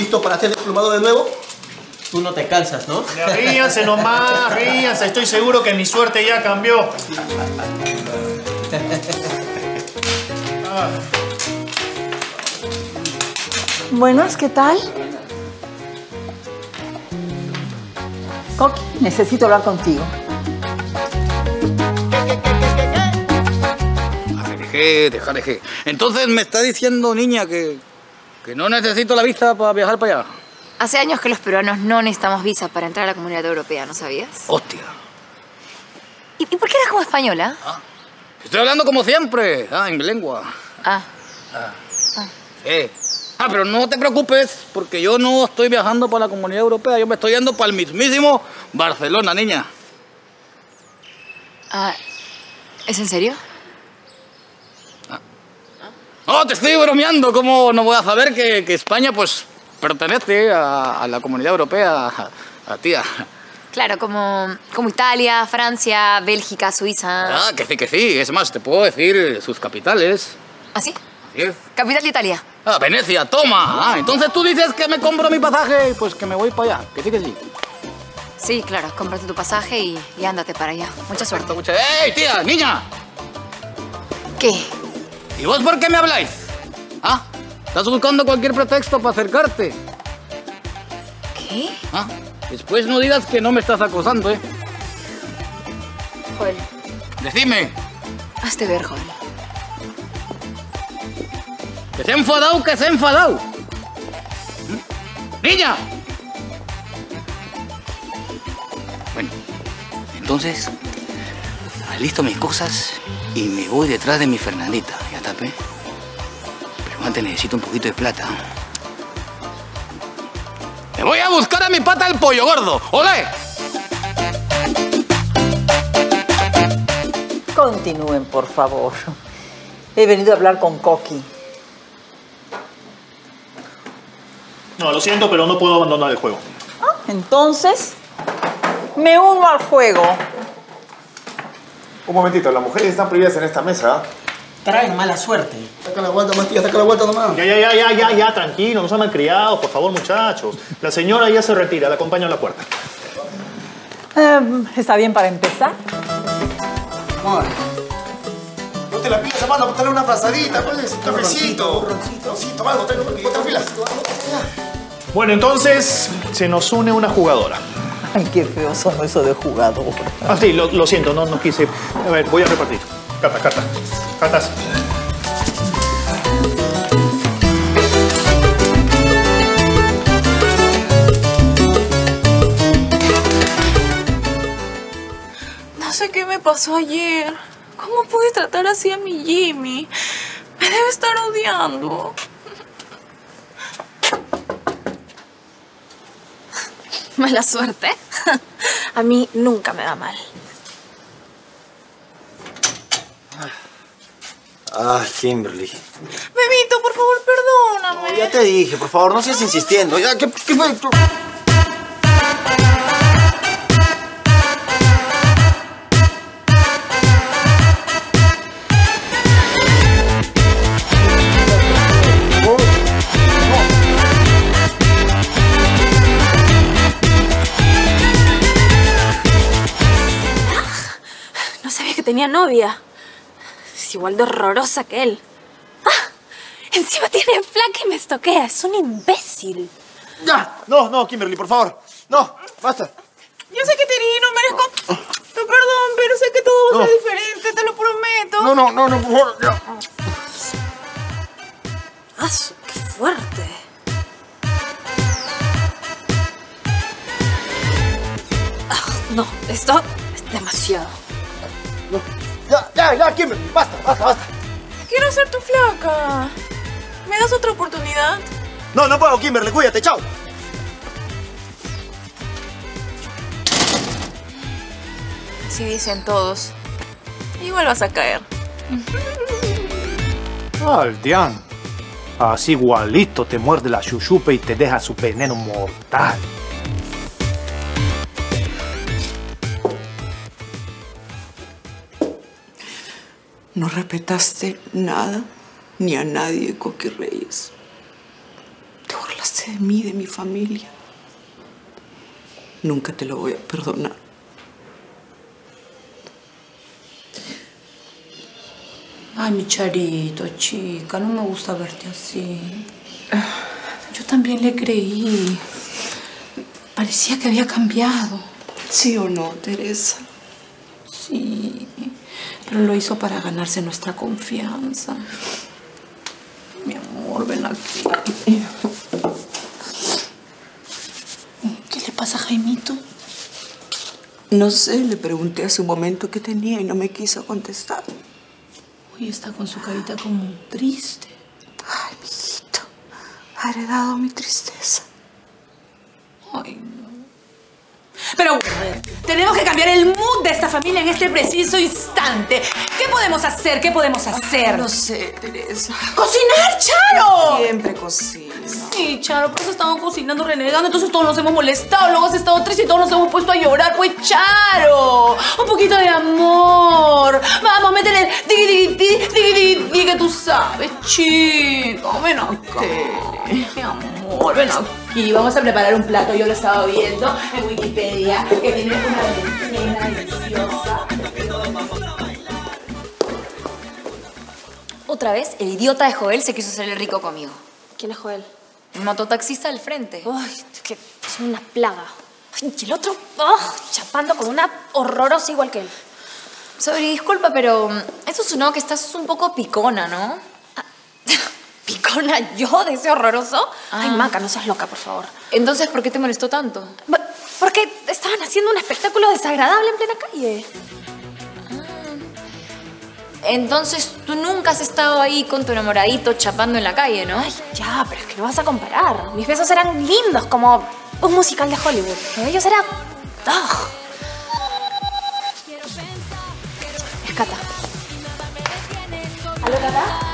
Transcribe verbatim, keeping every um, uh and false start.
¿Listos para ser desplumado de nuevo? Tú no te cansas, ¿no? Ríanse nomás, ríanse. Estoy seguro que mi suerte ya cambió. Ah. Buenos, ¿qué tal? Coqui, necesito hablar contigo. Dejé, deja, dejé. Entonces me está diciendo, niña, que, que no necesito la visa para viajar para allá. Hace años que los peruanos no necesitamos visa para entrar a la Comunidad Europea, ¿no sabías? Hostia. ¿Y, y por qué eras como española? Ah, estoy hablando como siempre. Ah, en mi lengua. Ah. Ah. ah. Sí. Ah, pero no te preocupes, porque yo no estoy viajando para la Comunidad Europea. Yo me estoy yendo para el mismísimo Barcelona, niña. Ah, ¿es en serio? Ah. No, te estoy bromeando. ¿Cómo no voy a saber que, que España, pues, pertenece a, a la Comunidad Europea, a, a tía? Claro, como, como Italia, Francia, Bélgica, Suiza. Ah, que sí, que sí. Es más, te puedo decir sus capitales. ¿Ah, sí? Así es. Capital de Italia. Ah, Venecia, toma. Ah, entonces tú dices que me compro mi pasaje y pues que me voy para allá. Que sí, que sí. Sí, claro. Cómprate tu pasaje y, y ándate para allá. Mucha suerte. Mucha... ¡Ey, tía, niña! ¿Qué? ¿Y vos por qué me habláis? ¿Ah? ¿Estás buscando cualquier pretexto para acercarte? ¿Qué? ¿Ah? Después no digas que no me estás acosando, ¿eh? Joel. Decime. Hazte ver, Joel. Que se ha enfadado, que se ha enfadado. ¿Mm? ¡Niña! Bueno, entonces, alisto mis cosas y me voy detrás de mi Fernandita. Ya tapé. Pero antes necesito un poquito de plata. ¡Me voy a buscar a mi pata el pollo gordo! ¡Olé! Continúen, por favor. He venido a hablar con Coqui. No, lo siento, pero no puedo abandonar el juego. Ah, entonces, me uno al juego. Un momentito, las mujeres están prohibidas en esta mesa. Traen mala suerte. Saca la vuelta, Matías, saca la vuelta nomás. Ya, ya, ya, ya, ya, ya, tranquilo, no sean malcriados, por favor, muchachos. La señora ya se retira, la acompaño a la puerta. Eh, ¿Está bien para empezar? Amor, no te la pidas, hermano, ponle una frazadita, pues, un cafecito. Un roncito, algo, tengo que botar pilas. Bueno, entonces, se nos une una jugadora. Ay, qué feo son eso de jugador. Ah, sí, lo, lo siento, no, no quise. A ver, voy a repartir. Cartas, cartas. Cartas. No sé qué me pasó ayer. ¿Cómo pude tratar así a mi Jimmy? Me debe estar odiando. ¿Mala suerte? A mí nunca me va mal. Ah, Kimberly. Bebito, por favor, perdóname. No, ya te dije, por favor, no sigas insistiendo. Ya, ¿qué, qué fue? No sabía que tenía novia. Es igual de horrorosa que él. ¡Ah! Encima tiene flaca y me estoquea. Es un imbécil. Ya. No, no, Kimberly, por favor. No, basta. Yo sé que te herí, no merezco... No, perdón, pero sé que todo va a ser diferente, te lo prometo. No, no, no, no, por favor. Ya. ¡Ah, qué fuerte! Ah, no, esto es demasiado. No. Ya, ya, ya, Kimberly, basta, basta, basta. Quiero ser tu flaca. ¿Me das otra oportunidad? No, no puedo, Kimberly, cuídate, chao. Así dicen todos. Igual vas a caer. Aldeán. Así igualito te muerde la chuchupa y te deja su veneno mortal. No respetaste nada ni a nadie, Coqui Reyes. Te burlaste. burlaste de mí, de mi familia. Nunca te lo voy a perdonar. Ay, mi Charito, chica, no me gusta verte así. Yo también le creí. Parecía que había cambiado. ¿Sí o no, Teresa? Sí, pero lo hizo para ganarse nuestra confianza. Mi amor, ven aquí. ¿Qué le pasa a Jaimito? No sé, le pregunté hace un momento qué tenía y no me quiso contestar. Uy, está con su carita como triste. Ay, mijito, ha heredado mi tristeza. Ay, no. Pero bueno, tenemos que cambiar el mood de esta familia en este preciso instante. ¿Qué podemos hacer? ¿Qué podemos hacer? Ay, no sé, Teresa. ¡Cocinar, Charo! Siempre cocino. Sí, Charo, por eso estaban cocinando, renegando, entonces todos nos hemos molestado, luego has estado triste y todos nos hemos puesto a llorar. Pues, Charo, un poquito de amor. Vamos, métele el digui digui digui digui digui digui que tú sabes, chico. Ven acá. Mi amor, ven aquí. Vamos a preparar un plato, yo lo estaba viendo en Wikipedia, que tiene una berenjena deliciosa. Otra vez, el idiota de Joel se quiso hacer el rico conmigo. ¿Quién es Joel? El mototaxista del frente. Ay, que es una plaga. Ay, y el otro, oh, chapando con una horrorosa igual que él. Sorry, disculpa, pero eso sonó que estás un poco picona, ¿no? Ah, ¿Picona yo de ese horroroso? Ah. Ay, Maca, no seas loca, por favor. Entonces, ¿por qué te molestó tanto? Porque estaban haciendo un espectáculo desagradable en plena calle. Entonces, tú nunca has estado ahí con tu enamoradito chapando en la calle, ¿no? Ay, ya, pero es que no vas a comparar. Mis besos eran lindos, como un musical de Hollywood. Pero ellos eran... ¡Oh! Es Cata. ¿Aló, Cata?